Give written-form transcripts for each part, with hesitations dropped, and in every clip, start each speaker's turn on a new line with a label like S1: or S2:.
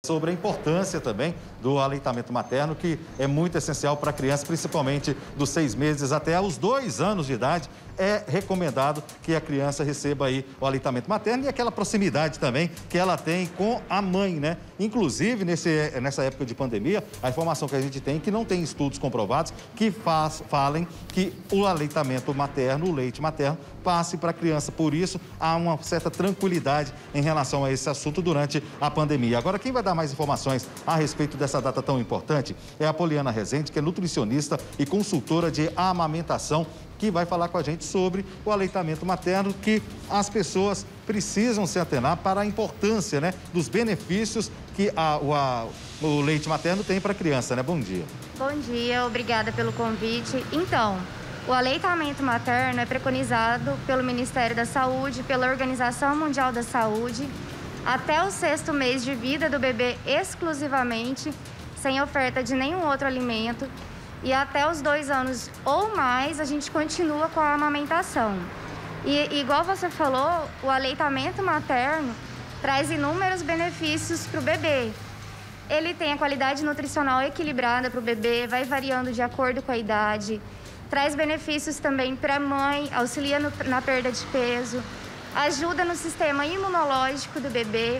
S1: sobre a importância também do aleitamento materno, que é muito essencial para a criança, principalmente dos 6 meses até os 2 anos de idade. É recomendado que a criança receba aí o aleitamento materno e aquela proximidade também que ela tem com a mãe, né? Inclusive, nessa época de pandemia, a informação que a gente tem é que não tem estudos comprovados que falem que o aleitamento materno, o leite materno, passe para a criança. Por isso, há uma certa tranquilidade em relação a esse assunto durante a pandemia. Agora, quem vai dar mais informações a respeito dessa data tão importante é a Poliana Rezende, que é nutricionista e consultora de amamentação, que vai falar com a gente sobre o aleitamento materno, que as pessoas precisam se atenar para a importância, né, dos benefícios que o leite materno tem para a criança, né? Bom dia.
S2: Bom dia, obrigada pelo convite. Então, o aleitamento materno é preconizado pelo Ministério da Saúde, pela Organização Mundial da Saúde, até o 6º mês de vida do bebê exclusivamente, sem oferta de nenhum outro alimento. E até os 2 anos ou mais, a gente continua com a amamentação. E igual você falou, o aleitamento materno traz inúmeros benefícios para o bebê. Ele tem a qualidade nutricional equilibrada para o bebê, vai variando de acordo com a idade. Traz benefícios também para a mãe, auxilia na perda de peso, ajuda no sistema imunológico do bebê.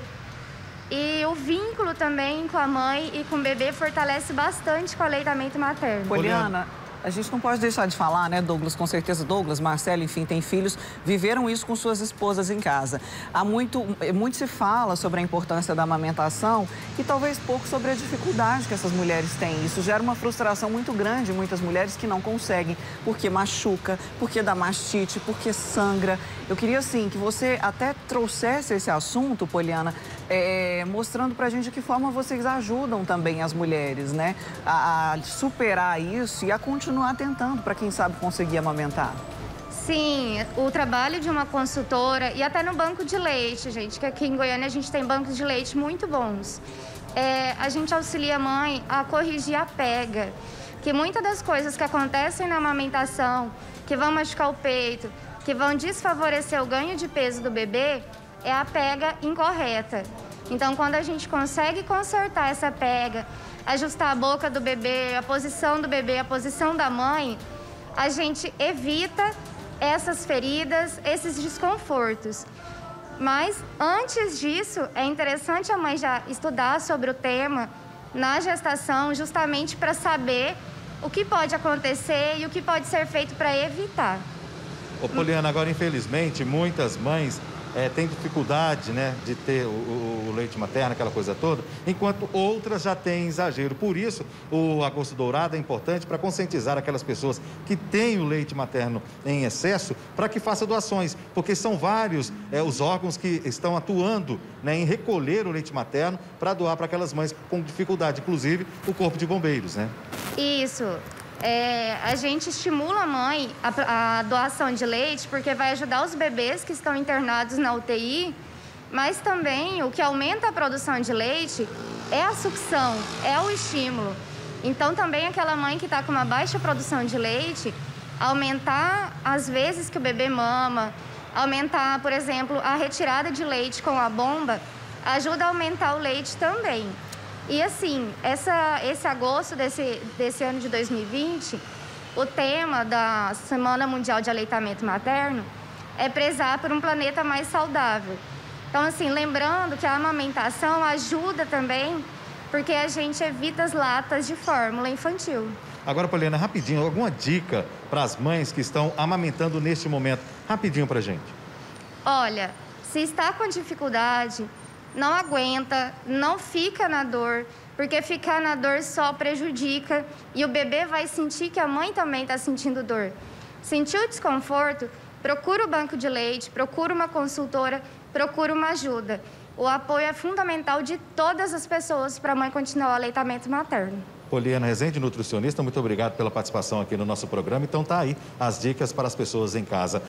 S2: E o vínculo também com a mãe e com o bebê fortalece bastante com o aleitamento materno.
S3: Poliana, a gente não pode deixar de falar, né, Douglas? Com certeza, Douglas, Marcelo, enfim, tem filhos, viveram isso com suas esposas em casa. Muito se fala sobre a importância da amamentação e talvez pouco sobre a dificuldade que essas mulheres têm. Isso gera uma frustração muito grande em muitas mulheres que não conseguem, porque machuca, porque dá mastite, porque sangra. Eu queria, assim, que você até trouxesse esse assunto, Poliana, mostrando pra gente de que forma vocês ajudam também as mulheres, né, a superar isso e a continuar tentando para quem sabe conseguir amamentar.
S2: Sim, o trabalho de uma consultora e até no banco de leite, gente, que aqui em Goiânia a gente tem bancos de leite muito bons. A gente auxilia a mãe a corrigir a pega, que muitas das coisas que acontecem na amamentação, que vão machucar o peito, que vão desfavorecer o ganho de peso do bebê, é a pega incorreta. Então, quando a gente consegue consertar essa pega, ajustar a boca do bebê, a posição do bebê, a posição da mãe, a gente evita essas feridas, esses desconfortos. Mas, antes disso, é interessante a mãe já estudar sobre o tema na gestação, justamente para saber o que pode acontecer e o que pode ser feito para evitar.
S1: Ô, Poliana, agora, infelizmente, muitas mães têm dificuldade, né, de ter o leite materno, aquela coisa toda, enquanto outras já têm exagero. Por isso, o Agosto Dourado é importante para conscientizar aquelas pessoas que têm o leite materno em excesso, para que façam doações, porque são vários os órgãos que estão atuando, né, em recolher o leite materno para doar para aquelas mães com dificuldade, inclusive o Corpo de Bombeiros, né?
S2: Isso. A gente estimula a mãe a doação de leite porque vai ajudar os bebês que estão internados na UTI, mas também o que aumenta a produção de leite é a sucção, é o estímulo. Então também aquela mãe que está com uma baixa produção de leite, aumentar as vezes que o bebê mama, aumentar, por exemplo, a retirada de leite com a bomba, ajuda a aumentar o leite também. E assim, esse agosto desse ano de 2020, o tema da Semana Mundial de Aleitamento Materno é prezar por um planeta mais saudável. Então, assim, lembrando que a amamentação ajuda também, porque a gente evita as latas de fórmula infantil.
S1: Agora, Poliana, rapidinho, alguma dica para as mães que estão amamentando neste momento? Rapidinho pra gente.
S2: Olha, se está com dificuldade, não aguenta, não fica na dor, porque ficar na dor só prejudica e o bebê vai sentir que a mãe também está sentindo dor. Sentiu desconforto? Procura o banco de leite, procura uma consultora, procura uma ajuda. O apoio é fundamental de todas as pessoas para a mãe continuar o aleitamento materno.
S1: Poliana Rezende, nutricionista, muito obrigado pela participação aqui no nosso programa. Então tá aí as dicas para as pessoas em casa.